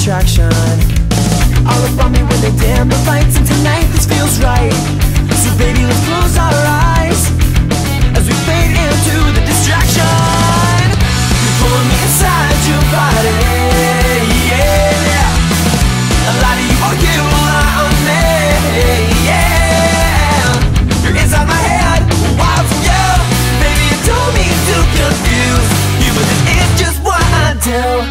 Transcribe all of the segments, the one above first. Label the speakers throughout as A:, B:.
A: distraction. All around me when they dim the lights, and tonight this feels right. So baby, let's close our eyes as we fade into the distraction. You're pulling me inside your body, yeah. A lot of you are you, a lot on me, yeah. You're inside my head, wild from you. Baby, you told me to confuse you, but this is just what I do.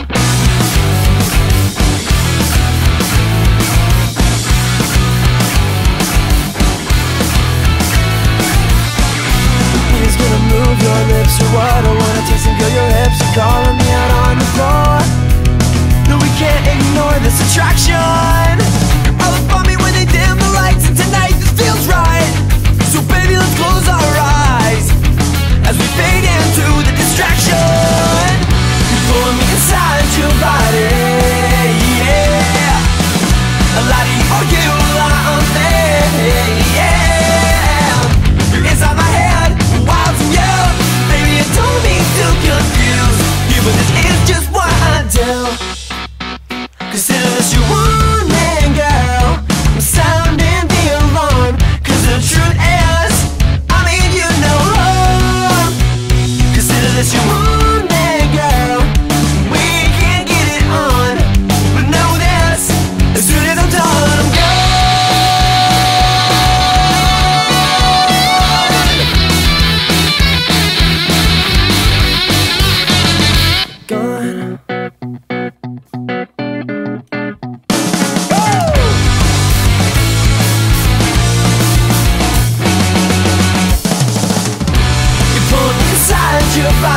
A: Move your lips or what? I wanna taste and feel your hips. You're calling me out on the floor. No, we can't ignore this attraction. All up on me when they dim the lights, and tonight this feels right. So baby, let's close our eyes as we fade into the distraction. You're pulling me inside your body, yeah. A lot of you are you, a lot on me, yeah. You're inside my head, wild from you. Baby, you told me to confuse you, but this is just what I do. Consider this your warning, girl. I'm sounding the alarm, cause the truth is, I mean you no harm. Consider this your warning, girl. We can get it on, but know this, as soon as I'm done, I'm gone. Your body.